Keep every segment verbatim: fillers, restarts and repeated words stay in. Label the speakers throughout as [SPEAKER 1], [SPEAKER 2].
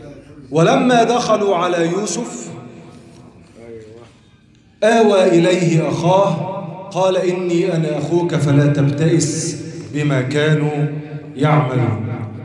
[SPEAKER 1] ولما دخلوا على يوسف آوى إليه أخاه قال إني أنا أخوك فلا تبتئس بما كانوا يعملون.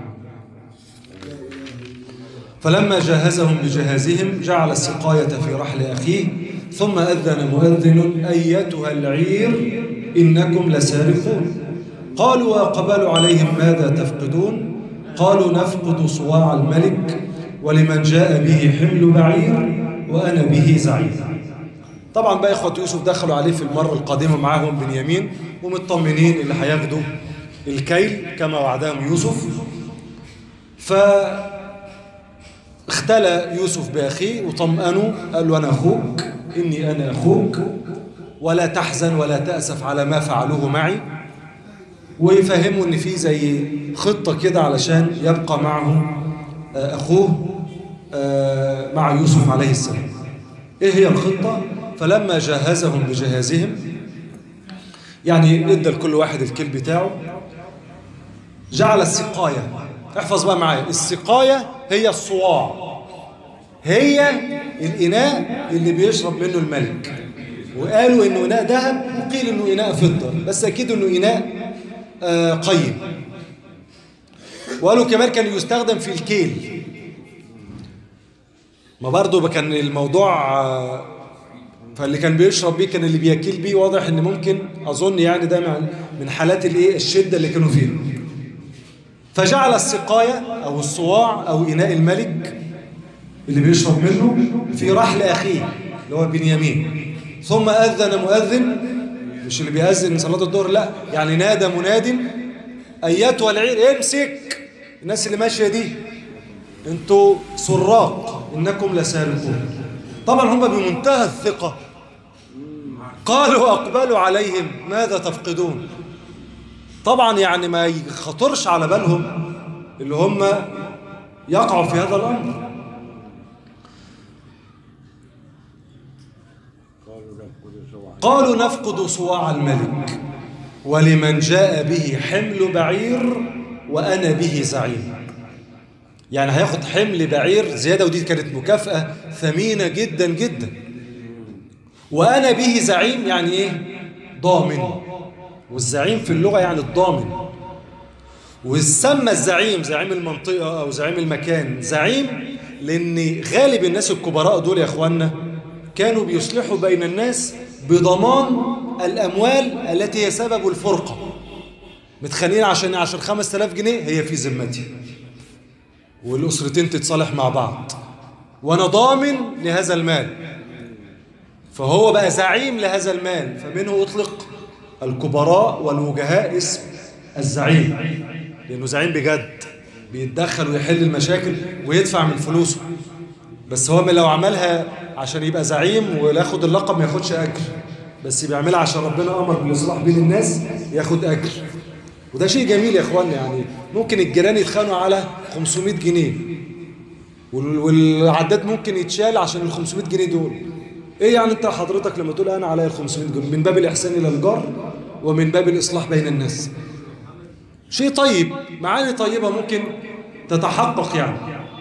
[SPEAKER 1] فلما جهزهم بجهازهم جعل السقاية في رحل أخيه ثم أذن مؤذن أيتها العير إنكم لسارقون. قالوا وأقبلوا عليهم ماذا تفقدون؟ قالوا نفقد صواع الملك ولمن جاء به حمل بعير وأنا به زعيم. طبعا بقى إخوة يوسف دخلوا عليه في المرة القادمة معاهم بنيامين ومطمنين اللي هياخدوا الكيل كما وعدهم يوسف. فاختلى يوسف بأخيه وطمأنوا، قال له أنا أخوك، إني أنا أخوك ولا تحزن ولا تأسف على ما فعلوه معي، ويفهموا إن في زي خطة كده علشان يبقى معه أخوه مع يوسف عليه السلام. إيه هي الخطة؟ فلما جهزهم بجهازهم، يعني ادى لكل واحد الكيل بتاعه، جعل السقاية. احفظ بقى معايا، السقاية هي الصواع، هي الإناء اللي بيشرب منه الملك. وقالوا إنه إناء ذهب وقيل إنه إناء فضة، بس أكيد إنه إناء آه قيم. وقالوا كمان كان يستخدم في الكيل. ما برضو كان الموضوع آه فاللي كان بيشرب بيه كان اللي بياكل بيه. واضح ان ممكن اظن يعني ده من حالات الايه الشده اللي كانوا فيها. فجعل السقايه او الصواع او اناء الملك اللي بيشرب منه في رحل اخيه اللي هو بنيامين. ثم اذن مؤذن، مش اللي بيأذن صلاه الظهر، لا، يعني نادى مناد ايتها العير، امسك الناس اللي ماشيه دي، انتوا سراق انكم لسارقون. طبعا هم بمنتهى الثقه قالوا أقبلوا عليهم ماذا تفقدون. طبعا يعني ما يخطرش على بالهم اللي هم يقعوا في هذا الأمر. قالوا نفقد صواع الملك ولمن جاء به حمل بعير وأنا به زعيم. يعني هياخد حمل بعير زيادة، ودي كانت مكافأة ثمينة جدا جدا. وأنا به زعيم يعني إيه؟ ضامن. والزعيم في اللغة يعني الضامن. وسمى الزعيم زعيم المنطقة أو زعيم المكان زعيم لأن غالب الناس الكبراء دول يا أخوانا كانوا بيصلحوا بين الناس بضمان الأموال التي هي سبب الفرقة. متخانقين عشان عشان خمسة آلاف جنيه، هي في ذمتي والأسرتين تتصالح مع بعض وأنا ضامن لهذا المال. فهو بقى زعيم لهذا المال، فمنه أطلق الكبراء والوجهاء اسم الزعيم، لأنه زعيم بجد بيتدخل ويحل المشاكل ويدفع من فلوسه. بس هو لو عملها عشان يبقى زعيم وياخد اللقب ما ياخدش أجر، بس بيعملها عشان ربنا أمر بالإصلاح بين الناس ياخد أجر. وده شيء جميل يا إخواننا. يعني ممكن الجيران يتخانقوا على خمسمائة جنيه والعداد ممكن يتشال عشان ال خمسمائة جنيه دول. ايه يعني انت حضرتك لما تقول انا عليا ال خمسمائة جنيه من باب الاحسان الى الجار ومن باب الاصلاح بين الناس، شيء طيب، معاني طيبه ممكن تتحقق يعني.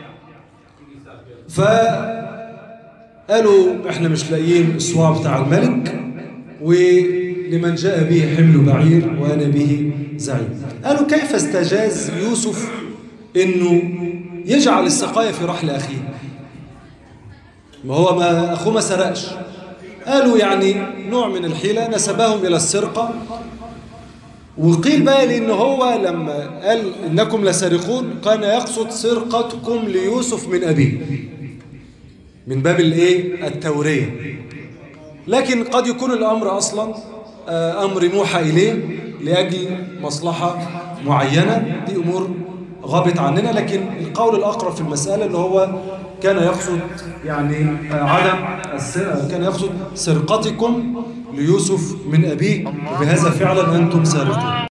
[SPEAKER 1] فقالوا احنا مش لاقيين الصواع بتاع الملك ولمن جاء به حمل بعير وانا به زعيم. قالوا كيف استجاز يوسف انه يجعل السقايه في رحل اخيه؟ ما هو ما أخوه ما سرقش. قالوا يعني نوع من الحيلة، نسبهم إلى السرقة. وقيل بقى لأنه هو لما قال إنكم لسارقون كان يقصد سرقتكم ليوسف من أبيه من باب الإيه؟ التورية. لكن قد يكون الأمر أصلا أمر موحى إليه لأجل مصلحة معينة، دي أمور غابت عننا. لكن القول الأقرب في المسألة اللي هو كان يقصد يعني عدم كان يقصد سرقتكم ليوسف من أبيه، وبهذا فعلا أنتم سارقون.